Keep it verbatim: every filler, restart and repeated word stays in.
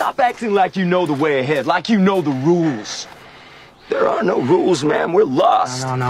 Stop acting like you know the way ahead, like you know the rules. There are no rules, man. We're lost. No, no, no.